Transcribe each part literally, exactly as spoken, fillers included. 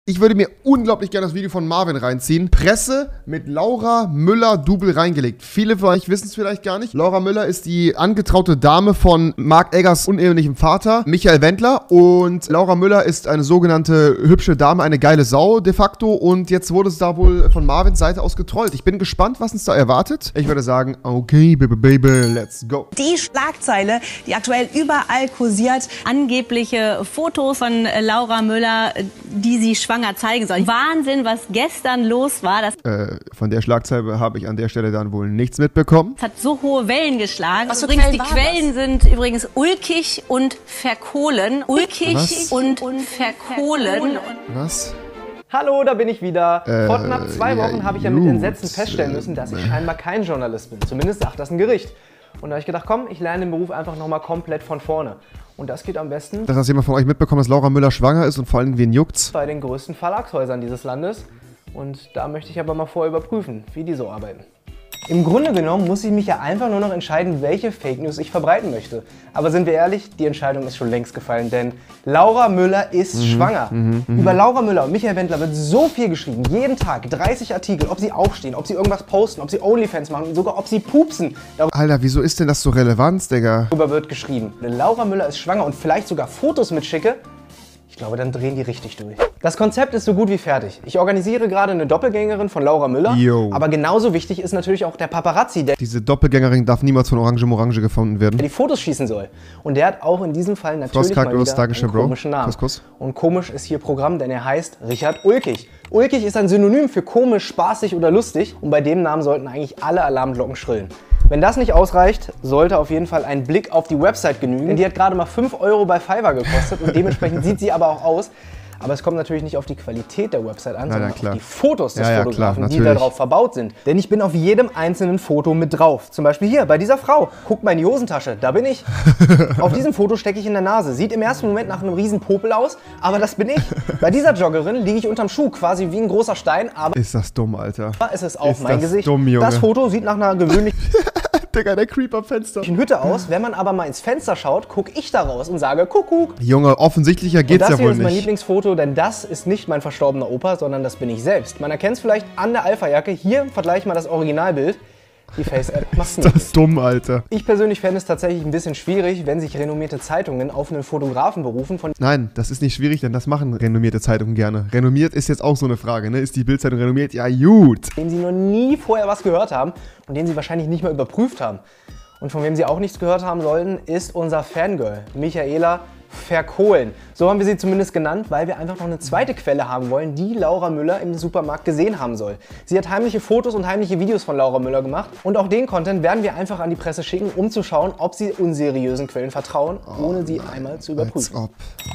Ich würde mir unglaublich gerne das Video von Marvin reinziehen. Presse mit Laura Müller-Double reingelegt. Viele von euch wissen es vielleicht gar nicht. Laura Müller ist die angetraute Dame von Marc Eggers unehelichem Vater, Michael Wendler. Und Laura Müller ist eine sogenannte hübsche Dame, eine geile Sau de facto. Und jetzt wurde es da wohl von Marvins Seite aus getrollt. Ich bin gespannt, was uns da erwartet. Ich würde sagen, okay, baby, baby, let's go. Die Schlagzeile, die aktuell überall kursiert. Angebliche Fotos von Laura Müller, die sie schwanger zeigen soll. Wahnsinn, was gestern los war. Das äh, von der Schlagzeile habe ich an der Stelle dann wohl nichts mitbekommen. hat so hohe Wellen geschlagen. Was für übrigens, Quellen die war Quellen sind übrigens ulkig und verkohlen. Ulkig Was? und, und verkohlen. Was? Hallo, da bin ich wieder. Äh, Vor knapp zwei Wochen ja, habe ich ja mit gut. Entsetzen feststellen müssen, dass ich scheinbar kein Journalist bin. Zumindest sagt das ein Gericht. Und da habe ich gedacht, komm, ich lerne den Beruf einfach nochmal komplett von vorne. Und das geht am besten Dass das jemand von euch mitbekommt, dass Laura Müller schwanger ist und vor allem wen juckt's? bei den größten Verlagshäusern dieses Landes. Und da möchte ich aber mal vorher überprüfen, wie die so arbeiten. Im Grunde genommen muss ich mich ja einfach nur noch entscheiden, welche Fake News ich verbreiten möchte. Aber sind wir ehrlich, die Entscheidung ist schon längst gefallen, denn Laura Müller ist mhm, schwanger. Mhm, Über Laura Müller und Michael Wendler wird so viel geschrieben, jeden Tag dreißig Artikel, ob sie aufstehen, ob sie irgendwas posten, ob sie Onlyfans machen, sogar ob sie pupsen. Alter, wieso ist denn das so relevant, Digga? Darüber wird geschrieben. Wenn Laura Müller ist schwanger und vielleicht sogar Fotos mitschicke, ich glaube, dann drehen die richtig durch. Das Konzept ist so gut wie fertig. Ich organisiere gerade eine Doppelgängerin von Laura Müller. Yo. Aber genauso wichtig ist natürlich auch der Paparazzi, der Diese Doppelgängerin darf niemals von Orange Morange gefunden werden. die Fotos schießen soll. Und der hat auch in diesem Fall natürlich Frostkack, mal wieder Dankeschön, einen Bro. komischen Namen. Kuss, Kuss. Und komisch ist hier Programm, denn er heißt Richard Ulkig. Ulkig ist ein Synonym für komisch, spaßig oder lustig. Und bei dem Namen sollten eigentlich alle Alarmglocken schrillen. Wenn das nicht ausreicht, sollte auf jeden Fall ein Blick auf die Website genügen. Denn die hat gerade mal fünf Euro bei Fiverr gekostet und dementsprechend sieht sie aber auch aus. Aber es kommt natürlich nicht auf die Qualität der Website an, Na, sondern na, klar. auf die Fotos des Ja, ja, Fotografen, klar, die natürlich. darauf verbaut sind. Denn ich bin auf jedem einzelnen Foto mit drauf. Zum Beispiel hier, bei dieser Frau. Guckt mal in die Hosentasche, da bin ich. Auf diesem Foto stecke ich in der Nase. Sieht im ersten Moment nach einem riesen Popel aus, aber das bin ich. Bei dieser Joggerin liege ich unterm Schuh, quasi wie ein großer Stein, aber Ist das dumm, Alter. es ist auch Ist mein das Gesicht. dumm, Junge. Das Foto sieht nach einer gewöhnlichen Digga, der Creep am Fenster. Hütte aus. Wenn man aber mal ins Fenster schaut, gucke ich da raus und sage Kuckuck. Junge, offensichtlicher Und geht's das ja hier wohl ist mein nicht. Lieblingsfoto, denn das ist nicht mein verstorbener Opa, sondern das bin ich selbst. Man erkennt es vielleicht an der Alpha-Jacke. Hier vergleich mal das Originalbild. Die Face-App macht Ist nicht. das dumm, Alter. Ich persönlich fände es tatsächlich ein bisschen schwierig, wenn sich renommierte Zeitungen auf einen Fotografen berufen, von Nein, das ist nicht schwierig, denn das machen renommierte Zeitungen gerne. Renommiert ist jetzt auch so eine Frage, ne? Ist die Bildzeitung renommiert? Ja, gut. dem sie noch nie vorher was gehört haben und den sie wahrscheinlich nicht mal überprüft haben. Und von wem sie auch nichts gehört haben sollten, ist unser Fangirl, Michaela Verkohlen. So haben wir sie zumindest genannt, weil wir einfach noch eine zweite Quelle haben wollen, die Laura Müller im Supermarkt gesehen haben soll. Sie hat heimliche Fotos und heimliche Videos von Laura Müller gemacht und auch den Content werden wir einfach an die Presse schicken, um zu schauen, ob sie unseriösen Quellen vertrauen, ohne sie einmal zu Als überprüfen. ob.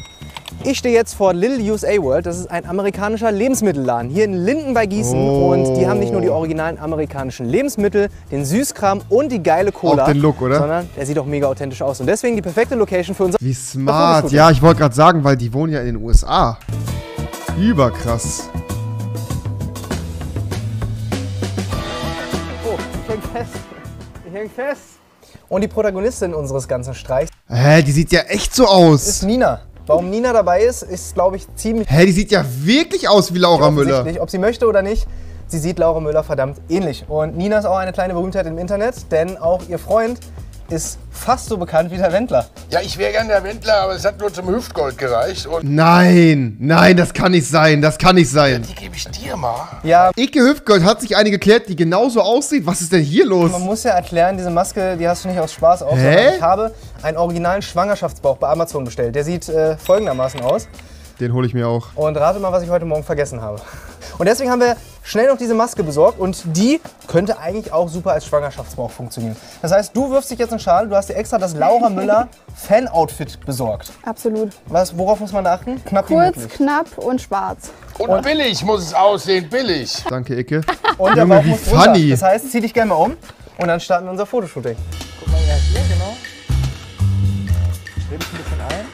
Ich stehe jetzt vor Little U S A World, das ist ein amerikanischer Lebensmittelladen hier in Linden bei Gießen Oh. und die haben nicht nur die originalen amerikanischen Lebensmittel, den Süßkram und die geile Cola, Auch den Look, oder? sondern der sieht auch mega authentisch aus und deswegen die perfekte Location für unser Wie smart. Fotoshooting. Ja, ich wollte gerade sagen, weil die wohnen ja in den U S A. Überkrass. Oh, ich häng fest. Ich häng fest. Und die Protagonistin unseres ganzen Streichs Hä, die sieht ja echt so ist aus. Nina. Warum Nina dabei ist, ist glaube ich ziemlich Hä, die sieht ja wirklich aus wie Laura Müller. offensichtlich. Ob sie möchte oder nicht, sie sieht Laura Müller verdammt ähnlich. Und Nina ist auch eine kleine Berühmtheit im Internet, denn auch ihr Freund ist fast so bekannt wie der Wendler. Ja, ich wäre gern der Wendler, aber es hat nur zum Hüftgold gereicht. Und Nein, nein, das kann nicht sein, das kann nicht sein. die gebe ich dir mal. Ja, Ike Hüftgold hat sich eine geklärt, die genauso aussieht. Was ist denn hier los? man muss ja erklären, diese Maske, die hast du nicht aus Spaß auf, Hä? sondern ich habe einen originalen Schwangerschaftsbauch bei Amazon bestellt. Der sieht äh, folgendermaßen aus. Den hole ich mir auch. Und rate mal, was ich heute Morgen vergessen habe. Und deswegen haben wir schnell noch diese Maske besorgt und die könnte eigentlich auch super als Schwangerschaftsbauch funktionieren. Das heißt, du wirfst dich jetzt in Schale, du hast dir extra das Laura Müller Fan-Outfit besorgt. Absolut. Was, worauf muss man achten? Knapp wie Kurz, möglich. knapp und schwarz. Und, billig muss es aussehen, billig. Danke, Icke. Und der Junge, Bauch wie muss runter. funny. Das heißt, zieh dich gerne mal um und dann starten wir unser Fotoshooting. Guck mal hier, genau. Dreh dich ein bisschen ein.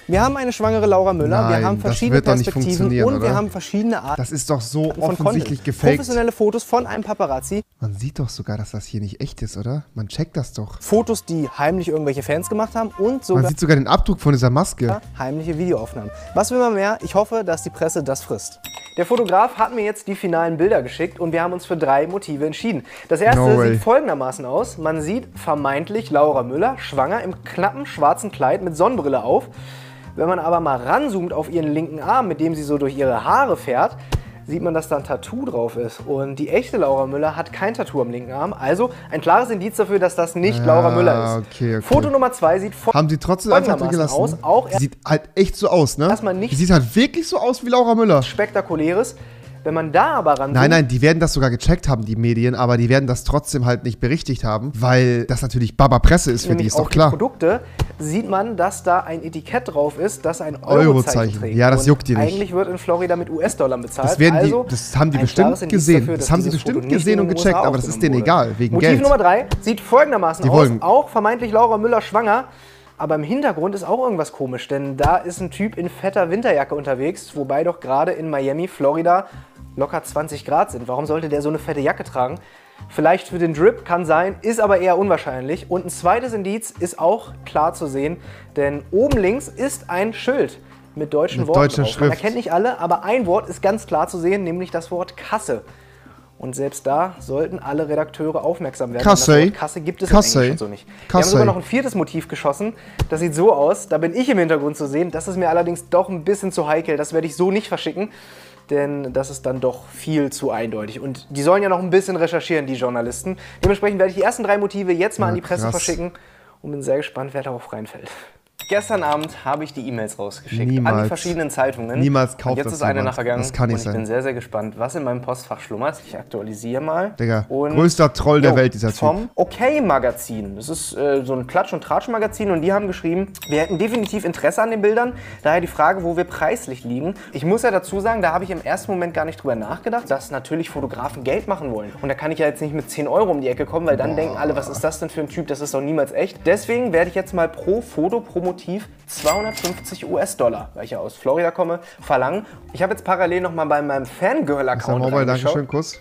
Wir haben eine schwangere Laura Müller, Nein, wir haben das verschiedene wird doch nicht Perspektiven funktionieren, und wir oder? haben verschiedene Arten Das ist doch so von offensichtlich Content. gefaked. Professionelle Fotos von einem Paparazzi. Man sieht doch sogar, dass das hier nicht echt ist, oder? Man checkt das doch. Fotos, die heimlich irgendwelche Fans gemacht haben und Man sogar sieht sogar den Abdruck von dieser Maske. heimliche Videoaufnahmen. Was will man mehr? Ich hoffe, dass die Presse das frisst. Der Fotograf hat mir jetzt die finalen Bilder geschickt und wir haben uns für drei Motive entschieden. Das erste No way. sieht folgendermaßen aus. Man sieht vermeintlich Laura Müller schwanger im knappen schwarzen Kleid mit Sonnenbrille auf. Wenn man aber mal ranzoomt auf ihren linken Arm, mit dem sie so durch ihre Haare fährt, sieht man, dass da ein Tattoo drauf ist. Und die echte Laura Müller hat kein Tattoo am linken Arm. Also ein klares Indiz dafür, dass das nicht Ja, Laura Müller ist. okay, okay. Foto Nummer zwei sieht Haben sie trotzdem einfach drin folgendermaßen gelassen? aus. Auch Die sieht halt echt so aus, ne? Erstmal nicht- Die sieht halt wirklich so aus wie Laura Müller. Spektakuläres. Wenn man da aber ranzoomt, Nein, nein, die werden das sogar gecheckt haben, die Medien, aber die werden das trotzdem halt nicht berichtigt haben, weil das natürlich Baba Presse ist für die, nämlich ist auf doch klar. die Produkte, sieht man, dass da ein Etikett drauf ist, das ein Eurozeichen. Eurozeichen trägt. Ja, das Und juckt die nicht. Eigentlich wird in Florida mit U S-Dollar bezahlt. Das, werden also die, das haben die ein bestimmt klares Indiz gesehen. dafür, das dass haben sie dieses bestimmt Foto nicht gesehen in und den gecheckt, U S A aber das ist denen aufgenommen egal, wegen Motiv Geld. Nummer drei sieht folgendermaßen Die aus. wollen- Auch vermeintlich Laura Müller schwanger. Aber im Hintergrund ist auch irgendwas komisch, denn da ist ein Typ in fetter Winterjacke unterwegs, wobei doch gerade in Miami, Florida, locker zwanzig Grad sind. Warum sollte der so eine fette Jacke tragen? Vielleicht für den Drip, kann sein, ist aber eher unwahrscheinlich. Und ein zweites Indiz ist auch klar zu sehen, denn oben links ist ein Schild mit deutschen Mit Worten deutscher drauf. Man Schrift. erkennt nicht alle, aber ein Wort ist ganz klar zu sehen, nämlich das Wort Kasse. Und selbst da sollten alle Redakteure aufmerksam werden. Kasse. denn das Wort Kasse gibt es Kasse. im Englischen so nicht. Wir Kasse. haben sogar noch ein viertes Motiv geschossen. Das sieht so aus. Da bin ich im Hintergrund zu sehen. Das ist mir allerdings doch ein bisschen zu heikel. Das werde ich so nicht verschicken. Denn das ist dann doch viel zu eindeutig. Und die sollen ja noch ein bisschen recherchieren, die Journalisten. Dementsprechend werde ich die ersten drei Motive jetzt mal Ja, an die Presse krass. verschicken. Und bin sehr gespannt, wer darauf reinfällt. Gestern Abend habe ich die E-Mails rausgeschickt an Niemals. die verschiedenen Zeitungen. Niemals kauft Und jetzt das ist eine jemand. nachgegangen. Das kann nicht und ich sein. bin sehr, sehr gespannt, was in meinem Postfach schlummert. Ich aktualisiere mal. Digga, Und größter Troll der Jo, Welt, dieser Typ. Vom OK-Magazin. Das ist äh, so ein Klatsch- und Tratsch-Magazin und die haben geschrieben, wir hätten definitiv Interesse an den Bildern. Daher die Frage, wo wir preislich liegen. Ich muss ja dazu sagen, da habe ich im ersten Moment gar nicht drüber nachgedacht, dass natürlich Fotografen Geld machen wollen. Und da kann ich ja jetzt nicht mit zehn Euro um die Ecke kommen, weil dann denken alle, was ist das denn für ein Typ, das ist doch niemals echt. Deswegen werde ich jetzt mal pro Foto, pro Motiv zweihundertfünfzig US-Dollar, weil ich ja aus Florida komme, verlangen. Ich habe jetzt parallel noch mal bei meinem Fangirl-Account Mobile, reingeschaut. Dankeschön, Kuss.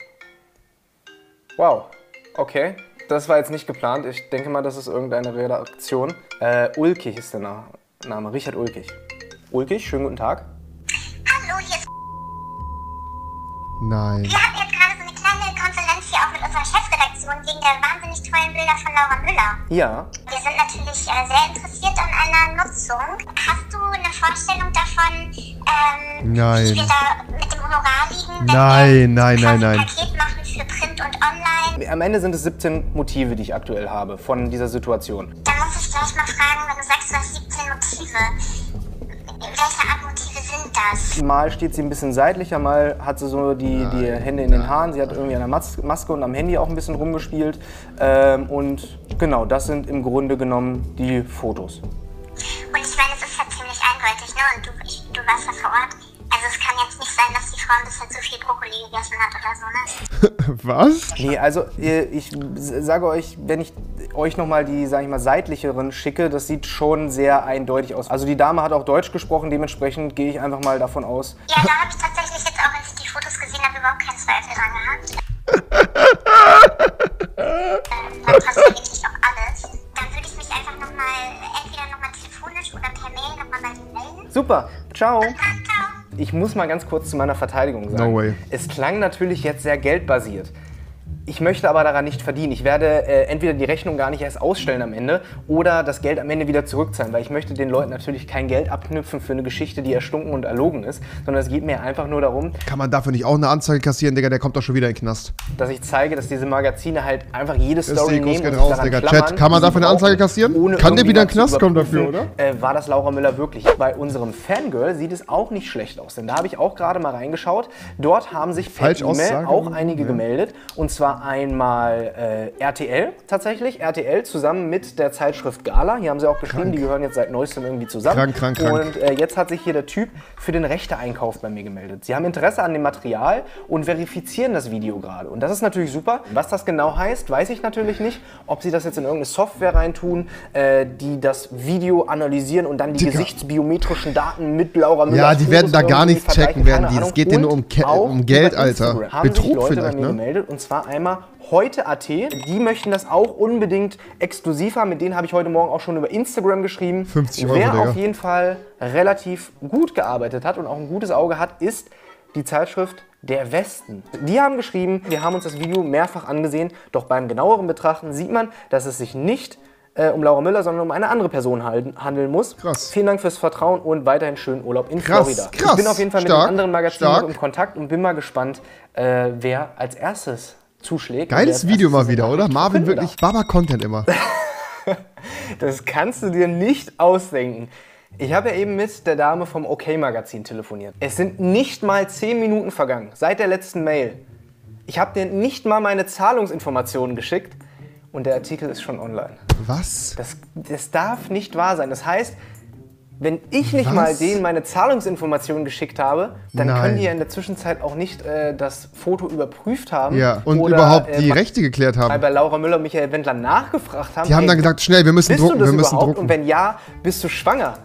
Wow, okay. Das war jetzt nicht geplant. Ich denke mal, das ist irgendeine Redaktion. Äh, Ulkig ist der Na Name. Richard Ulkig. Ulkig, schönen guten Tag. Hallo, hier ist. Nein. Wir hatten jetzt gerade so eine kleine Konferenz hier auch mit unserer Chefredaktion wegen der wahnsinnig tollen Bilder von Laura Müller. Ja. Wir sind natürlich äh, sehr interessiert an einer Nutzung. Hast du eine Vorstellung davon, ähm, Nein. wie wir da mit dem Honorar liegen, wenn Nein, wir nein, quasi nein, ein nein. Paket machen für Print und Online? Am Ende sind es siebzehn Motive, die ich aktuell habe von dieser Situation. Da muss ich gleich mal fragen, wenn du sagst, du hast siebzehn Motive. Welche Art Motive sind das? Mal steht sie ein bisschen seitlicher, mal hat sie so die, die Hände in den Haaren. Sie hat irgendwie an der Mas Maske und am Handy auch ein bisschen rumgespielt. Ähm, und genau, das sind im Grunde genommen die Fotos. Und ich meine, es ist ja ziemlich eindeutig, ne? Und du, ich, du warst ja vor Ort. Also es kann jetzt nicht sein, dass die Frau ein bisschen zu viel Brokkoli gegessen hat oder so, ne? Was? Nee, also äh, ich sage euch, wenn ich euch nochmal die, sag ich mal, seitlicheren schicke, das sieht schon sehr eindeutig aus. Also die Dame hat auch Deutsch gesprochen, dementsprechend gehe ich einfach mal davon aus. Ja, da habe ich tatsächlich jetzt auch, als ich die Fotos gesehen habe, überhaupt keinen Zweifel dran gehabt. ähm, dann passt ja wirklich auch alles. Dann würde ich mich einfach nochmal, entweder nochmal telefonisch oder per Mail nochmal bei dir melden. Super, ciao. Dann ciao. Ich muss mal ganz kurz zu meiner Verteidigung sagen. No way. Es klang natürlich jetzt sehr geldbasiert. Ich möchte aber daran nicht verdienen. Ich werde äh, entweder die Rechnung gar nicht erst ausstellen am Ende oder das Geld am Ende wieder zurückzahlen, weil ich möchte den Leuten natürlich kein Geld abknüpfen für eine Geschichte, die erstunken und erlogen ist, sondern es geht mir einfach nur darum, Kann man dafür nicht auch eine Anzeige kassieren, Digga? Der kommt doch schon wieder in den Knast. dass ich zeige, dass diese Magazine halt einfach jede Story Kuss nehmen geht und raus, sich daran Digga. klammern, Chat, kann man die sie dafür eine Anzeige brauchen, kassieren? ohne Kann der wieder in den irgendwie mal Knast zu kommen dafür, überprüfen, Äh, war das Laura Müller wirklich? Bei unserem Fangirl sieht es auch nicht schlecht aus, denn da habe ich auch gerade mal reingeschaut. Dort haben sich per E-Mail Falschaussage, auch einige ja. gemeldet, und zwar war einmal äh, R T L tatsächlich. R T L zusammen mit der Zeitschrift Gala. Hier haben sie auch geschrieben, krank. Die gehören jetzt seit neuestem irgendwie zusammen. Krank, krank, krank. Und äh, jetzt hat sich hier der Typ für den Rechteeinkauf bei mir gemeldet. Sie haben Interesse an dem Material und verifizieren das Video gerade. Und das ist natürlich super. Was das genau heißt, weiß ich natürlich nicht. Ob sie das jetzt in irgendeine Software reintun, äh, die das Video analysieren und dann die Dicker. gesichtsbiometrischen Daten mit Laura Müller. Ja, die werden da gar nichts checken, werden die. Es geht denen nur um, um Geld, Alter. Haben Betrug sich Leute vielleicht, bei mir ne? gemeldet, und zwar einmal heute Punkt A T. Die möchten das auch unbedingt exklusiv haben. Mit denen habe ich heute Morgen auch schon über Instagram geschrieben. fünfzig Euro, Wer Digga. auf jeden Fall relativ gut gearbeitet hat und auch ein gutes Auge hat, ist die Zeitschrift Der Westen. Die haben geschrieben, wir haben uns das Video mehrfach angesehen, doch beim genaueren Betrachten sieht man, dass es sich nicht äh, um Laura Müller, sondern um eine andere Person handeln muss. Krass. Vielen Dank fürs Vertrauen und weiterhin schönen Urlaub in Krass, Florida. krass. Ich bin auf jeden Fall Stark, mit den anderen Magazinen stark. noch im Kontakt und bin mal gespannt, äh, wer als erstes zuschlägt. Geiles Video mal wieder, oder? Marvin wirklich Baba-Content immer. Das kannst du dir nicht ausdenken. Ich habe ja eben mit der Dame vom OK-Magazin telefoniert. Es sind nicht mal zehn Minuten vergangen, seit der letzten Mail. Ich habe dir nicht mal meine Zahlungsinformationen geschickt und der Artikel ist schon online. Was? Das, das darf nicht wahr sein. Das heißt, wenn ich nicht Was? mal denen meine Zahlungsinformationen geschickt habe, dann Nein. können die ja in der Zwischenzeit auch nicht äh, das Foto überprüft haben. Ja, und oder, überhaupt die äh, Rechte geklärt Weil haben. bei Laura Müller und Michael Wendler nachgefragt haben. Die haben ey, dann gesagt, schnell, wir müssen bist drucken, du das wir müssen überhaupt? drucken. Und wenn ja, bist du schwanger?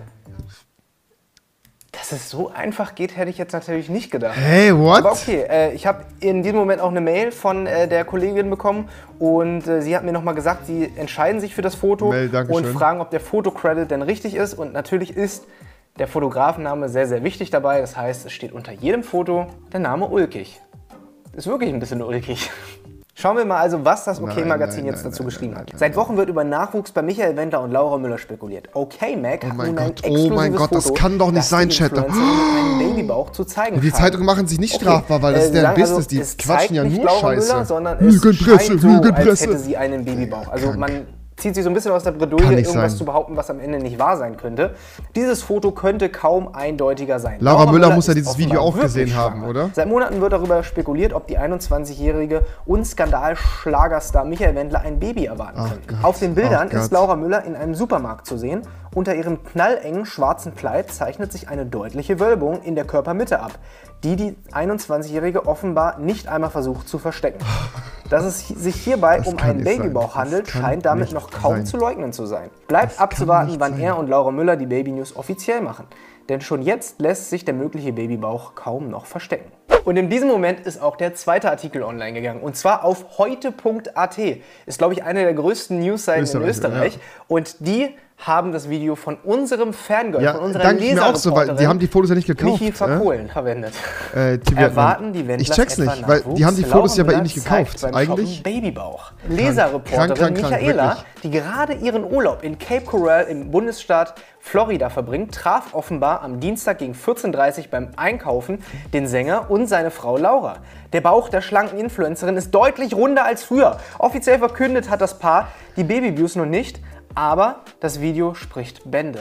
Dass es so einfach geht, hätte ich jetzt natürlich nicht gedacht. Hey, what? Aber okay, äh, ich habe in diesem Moment auch eine Mail von äh, der Kollegin bekommen und äh, sie hat mir nochmal gesagt, sie entscheiden sich für das Foto Mail, Dankeschön. und fragen, ob der Fotocredit denn richtig ist. Und natürlich ist der Fotografenname sehr, sehr wichtig dabei. Das heißt, es steht unter jedem Foto der Name Ulkig. Ist wirklich ein bisschen ulkig. Schauen wir mal also, was das OK-Magazin nein, jetzt nein, dazu nein, geschrieben nein, hat. nein, Seit Wochen wird über Nachwuchs bei Michael Wendler und Laura Müller spekuliert. OK-Mag Oh hat mein nun ein Gott, oh mein exklusives Gott, das Foto, kann doch nicht das sein, die Chat. Influencerin mit einem Babybauch zu zeigen Die scheint. Zeitungen machen sich nicht Okay, strafbar, weil das äh, ist deren sagen also, Business. Die es quatschen zeigt ja nicht nur Laura Scheiße. Müller, sondern es Lügenpresse, scheint so, Lügenpresse. als hätte sie einen Babybauch. Also Krank. man zieht sich so ein bisschen aus der Bredouille, Kann nicht irgendwas sein. zu behaupten, was am Ende nicht wahr sein könnte. Dieses Foto könnte kaum eindeutiger sein. Laura Müller muss ja ist dieses Video offenbar auch gesehen wirklich haben, schwanger. oder? Seit Monaten wird darüber spekuliert, ob die einundzwanzigjährige und Skandalschlagerstar Michael Wendler ein Baby erwarten Ach könnte. Gott, Auf den Bildern ach Gott. ist Laura Müller in einem Supermarkt zu sehen. Unter ihrem knallengen schwarzen Kleid zeichnet sich eine deutliche Wölbung in der Körpermitte ab, die die einundzwanzigjährige offenbar nicht einmal versucht zu verstecken. Dass es sich hierbei Das um kann einen nicht sein. Babybauch Das handelt, kann scheint damit nicht noch kaum sein. zu leugnen zu sein. Bleibt kann abzuwarten, nicht wann sein. er und Laura Müller die Baby News offiziell machen. Denn schon jetzt lässt sich der mögliche Babybauch kaum noch verstecken. Und in diesem Moment ist auch der zweite Artikel online gegangen. Und zwar auf heute Punkt A T. Ist, glaube ich, eine der größten Newsseiten in Österreich, Österreich. ja. Und die haben das Video von unserem Fangirl, Ja, von unserer danke ich mir auch so, weil die Leserreporterin haben die Fotos ja nicht gekauft. Michi Verkohlen verwendet. Äh, die Erwarten die Wendler. Wendlers Ich check's etwa nicht, weil die Nachwuchs? haben die Fotos ja bei Laura ihm nicht Müller gekauft. zeigt beim Eigentlich. Shoppen Babybauch. Leserreporterin Krank, krank, krank, Michaela, wirklich. die gerade ihren Urlaub in Cape Coral im Bundesstaat Florida verbringt, traf offenbar am Dienstag gegen vierzehn Uhr dreißig beim Einkaufen den Sänger und seine Frau Laura. Der Bauch der schlanken Influencerin ist deutlich runder als früher. Offiziell verkündet hat das Paar die Babyviews noch nicht, aber das Video spricht Bände.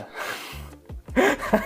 Kann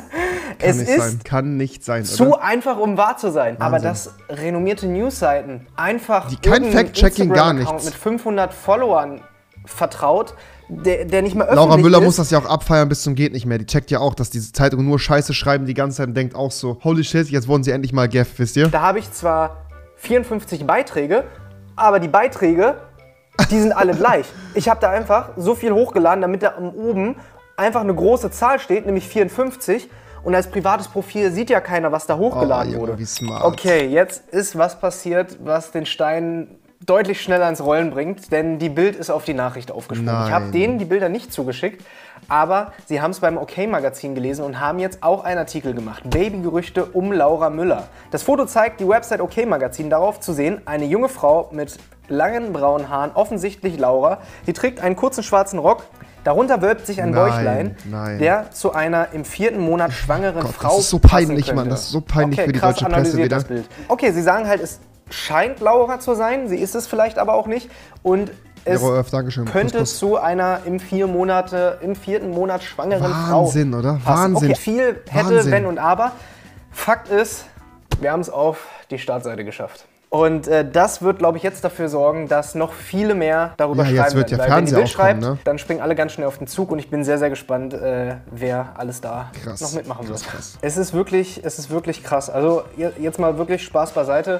es nicht ist sein. Kann nicht sein, zu oder? einfach, um wahr zu sein. Aber Wahnsinn. dass renommierte Newsseiten einfach Die kein irgendeinen Fact-Checking, gar Instagram-Account nichts. mit fünfhundert Followern vertraut, der, der nicht mehr öffentlich Laura Müller ist. muss das ja auch abfeiern bis zum geht nicht mehr. Die checkt ja auch, dass diese Zeitungen nur Scheiße schreiben die ganze Zeit und denkt auch so, holy shit, jetzt wurden sie endlich mal Gaff, wisst ihr? Da habe ich zwar vierundfünfzig Beiträge, aber die Beiträge, die sind alle gleich. Ich habe da einfach so viel hochgeladen, damit da oben einfach eine große Zahl steht, nämlich vierundfünfzig. Und als privates Profil sieht ja keiner, was da hochgeladen Oh, Junge, wurde. wie smart. Okay, jetzt ist was passiert, was den Stein deutlich schneller ins Rollen bringt, denn die Bild ist auf die Nachricht aufgesprungen. Nein. Ich habe denen die Bilder nicht zugeschickt, aber sie haben es beim OK-Magazin gelesen und haben jetzt auch einen Artikel gemacht. Babygerüchte um Laura Müller. Das Foto zeigt die Website OK-Magazin, darauf zu sehen, eine junge Frau mit langen braunen Haaren, offensichtlich Laura. Sie trägt einen kurzen schwarzen Rock. Darunter wölbt sich ein Nein, Bäuchlein, nein. der zu einer im vierten Monat schwangeren Gott, das Frau ist so passen peinlich, könnte. Mann, das ist so peinlich okay, für die krass deutsche Presse analysiert wieder. das Bild. Okay, sie sagen halt, es scheint Laura zu sein, sie ist es vielleicht aber auch nicht. Und es Zero Earth, Dankeschön. könnte Kuss, Kuss. zu einer im, vier Monate, im vierten Monat schwangeren Wahnsinn, Frau oder? passen. Wahnsinn. Okay, viel hätte, Wahnsinn. wenn und aber. Fakt ist, wir haben es auf die Startseite geschafft. Und äh, das wird, glaube ich, jetzt dafür sorgen, dass noch viele mehr darüber Ja, schreiben jetzt wird ja werden. Weil Fernseher wenn die Bild aufkommen, schreibt, ne? dann springen alle ganz schnell auf den Zug und ich bin sehr, sehr gespannt, äh, wer alles da Krass. noch mitmachen wird. Krass, krass. Es ist wirklich, es ist wirklich krass. Also je- jetzt mal wirklich Spaß beiseite.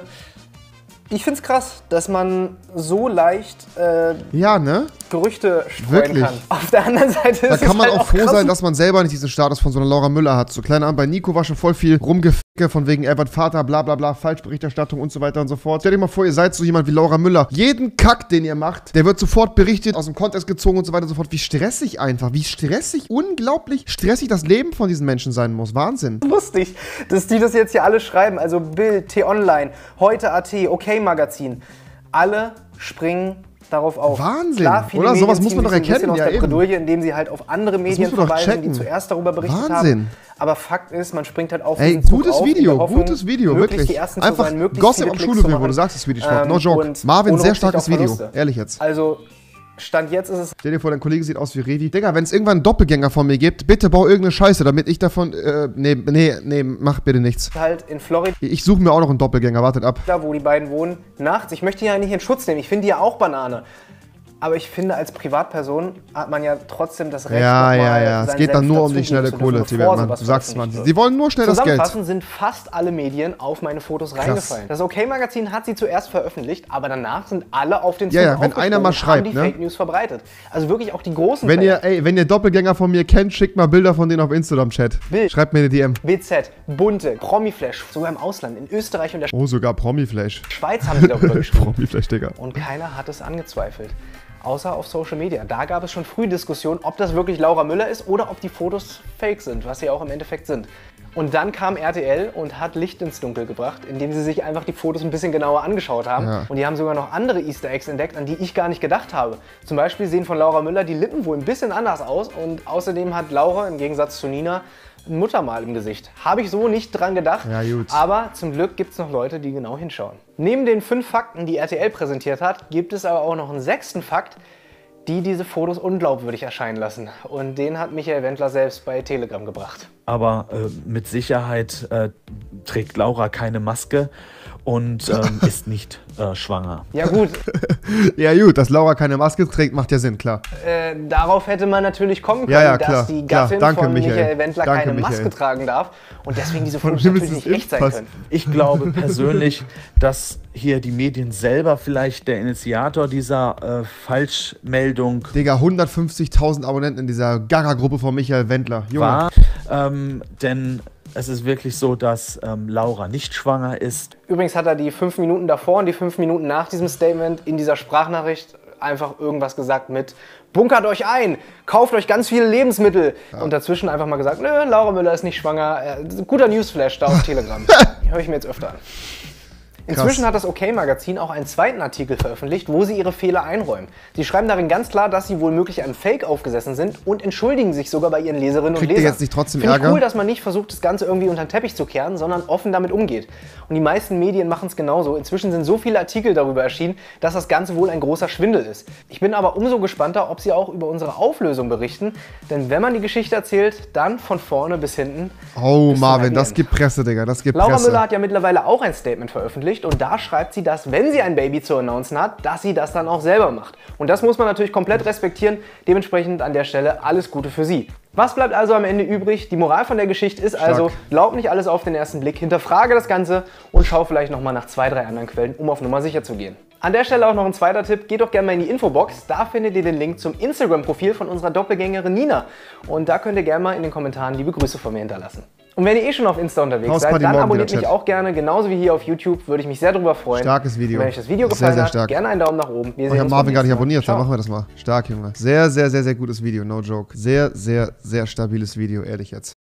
Ich finde es krass, dass man so leicht äh, Ja, ne? Gerüchte streuen Wirklich? kann. Auf der anderen Seite Da ist kann es man halt auch froh krass. sein, dass man selber nicht diesen Status von so einer Laura Müller hat. So kleiner An, bei Nico war schon voll viel rumgeficke von wegen, er wird Vater, bla bla bla, Falschberichterstattung und so weiter und so fort. Stell dir mal vor, ihr seid so jemand wie Laura Müller. Jeden Kack, den ihr macht, der wird sofort berichtet, aus dem Kontext gezogen und so weiter und so fort. Wie stressig einfach, wie stressig, unglaublich stressig das Leben von diesen Menschen sein muss. Wahnsinn. Lustig, dass die das jetzt hier alle schreiben. Also Bild, T-Online, Heute Punkt A T, OK Magazin. Alle springen darauf auf. Wahnsinn, Klar, viele oder? Medien Sowas muss ziehen man doch sich so ein bisschen erkennen, aus ja, der eben. Bredouille, indem sie halt auf andere Medien musst du doch verweisen, checken. die zuerst darüber berichtet Wahnsinn. haben. Aber Fakt ist, man springt halt auf Ey, diesen Zug gutes auf, in Video, der Hoffnung, gutes Video, möglichst wirklich. Die Ersten zu Einfach sein, möglichst Gossip viele am Klicks Schulhof, zu wo du machen. sagst, das Video ist no Ähm, joke. und Marvin, ohne sehr Rücksicht starkes auf Video. Verluste. Ehrlich jetzt. Also, Stand jetzt ist es Stell dir vor, dein Kollege sieht aus wie Revi. Digga, wenn es irgendwann einen Doppelgänger von mir gibt, bitte bau irgendeine Scheiße, damit ich davon, äh, nee, nee, nee, mach bitte nichts. halt in Florida, Ich suche mir auch noch einen Doppelgänger, wartet ab. wo die beiden wohnen, nachts. Ich möchte die ja nicht in Schutz nehmen. Ich finde die ja auch Banane. Aber ich finde, als Privatperson hat man ja trotzdem das Recht, Ja, noch ja, mal ja. Es seinen geht dann Senf nur um die dazugeben schnelle zu dürfen, Kohle, bevor Tibet, Mann. sowas Du sagst es, Mann. veröffentlicht Sie wollen nur schnell das Geld. Zusammenfassend sind fast alle Medien auf meine Fotos reingefallen. Das OK-Magazin hat sie zuerst veröffentlicht, aber danach sind alle auf den Zug Ja, ja, wenn aufgesprungen einer mal und schreibt, haben die ne? Fake News verbreitet. Also wirklich auch die großen Wenn Player. ihr, ey, wenn ihr Doppelgänger von mir kennt, schickt mal Bilder von denen auf Instagram-Chat. Bild. Schreibt mir eine D M. B Z, Bunte, Promiflash, sogar im Ausland, in Österreich und der Oh, sogar Promiflash. Schweiz haben sie darüber geschrieben. Promiflash, Digga. Und keiner hat es angezweifelt. Außer auf Social Media. Da gab es schon früh Diskussionen, ob das wirklich Laura Müller ist oder ob die Fotos fake sind, was sie auch im Endeffekt sind. Und dann kam R T L und hat Licht ins Dunkel gebracht, indem sie sich einfach die Fotos ein bisschen genauer angeschaut haben. Ja. Und die haben sogar noch andere Easter Eggs entdeckt, an die ich gar nicht gedacht habe. Zum Beispiel sehen von Laura Müller die Lippen wohl ein bisschen anders aus und außerdem hat Laura im Gegensatz zu Nina ein Muttermal im Gesicht. Habe ich so nicht dran gedacht, Ja, gut. aber zum Glück gibt es noch Leute, die genau hinschauen. Neben den fünf Fakten, die R T L präsentiert hat, gibt es aber auch noch einen sechsten Fakt, die diese Fotos unglaubwürdig erscheinen lassen. Und den hat Michael Wendler selbst bei Telegram gebracht. Aber äh, mit Sicherheit äh, trägt Laura keine Maske und ähm, ist nicht äh, schwanger. Ja gut, Ja, gut, dass Laura keine Maske trägt, macht ja Sinn, klar. äh, darauf hätte man natürlich kommen können, Ja, ja, dass klar, die klar. Gattin Danke, von Michael. Michael Wendler Danke, keine Michael. Maske tragen darf und deswegen diese Von Fotos wem ist natürlich das nicht echt sein Impfpass? können. Ich glaube persönlich, dass hier die Medien selber vielleicht der Initiator dieser äh, Falschmeldung Digga, hundertfünfzigtausend Abonnenten in dieser Gaga-Gruppe von Michael Wendler. Junge. war. Ähm, denn es ist wirklich so, dass ähm, Laura nicht schwanger ist. Übrigens hat er die fünf Minuten davor und die fünf Minuten nach diesem Statement in dieser Sprachnachricht einfach irgendwas gesagt mit bunkert euch ein, kauft euch ganz viele Lebensmittel. Ja. Und dazwischen einfach mal gesagt, nö, Laura Müller ist nicht schwanger. Äh, guter Newsflash da auf Telegram. Höre ich mir jetzt öfter an. Inzwischen Krass. hat das OK-Magazin auch einen zweiten Artikel veröffentlicht, wo sie ihre Fehler einräumen. Sie schreiben darin ganz klar, dass sie wohl möglich einem Fake aufgesessen sind und entschuldigen sich sogar bei ihren Leserinnen Kriegt und ihr Lesern. jetzt nicht trotzdem Finde Ärger? ich cool, dass man nicht versucht, das Ganze irgendwie unter den Teppich zu kehren, sondern offen damit umgeht. Und die meisten Medien machen es genauso. Inzwischen sind so viele Artikel darüber erschienen, dass das Ganze wohl ein großer Schwindel ist. Ich bin aber umso gespannter, ob sie auch über unsere Auflösung berichten. Denn wenn man die Geschichte erzählt, dann von vorne bis hinten. Oh, bis zum Marvin, Happy das End. gibt Presse, Digga, das gibt Laura Presse. Müller hat ja mittlerweile auch ein Statement veröffentlicht und da schreibt sie, dass wenn sie ein Baby zu announcen hat, dass sie das dann auch selber macht. Und das muss man natürlich komplett respektieren, dementsprechend an der Stelle alles Gute für sie. Was bleibt also am Ende übrig? Die Moral von der Geschichte ist Stark. also, glaub nicht alles auf den ersten Blick, hinterfrage das Ganze und schau vielleicht nochmal nach zwei, drei anderen Quellen, um auf Nummer sicher zu gehen. An der Stelle auch noch ein zweiter Tipp, geht doch gerne mal in die Infobox, da findet ihr den Link zum Instagram-Profil von unserer Doppelgängerin Nina und da könnt ihr gerne mal in den Kommentaren liebe Grüße von mir hinterlassen. Und wenn ihr eh schon auf Insta unterwegs Hausparty seid, dann morgen abonniert wieder, mich Chat. auch gerne, genauso wie hier auf YouTube, würde ich mich sehr darüber freuen. Starkes Video. Und wenn euch das Video Sehr, gefallen sehr hat, stark. gerne einen Daumen nach oben. Wir Oh, sehen ich habe uns Marvin beim gar nicht nächsten Mal. abonniert, dann Ciao. machen wir das mal. Stark, Junge. Sehr, sehr, sehr, sehr gutes Video, no joke. Sehr, sehr, sehr stabiles Video, ehrlich jetzt.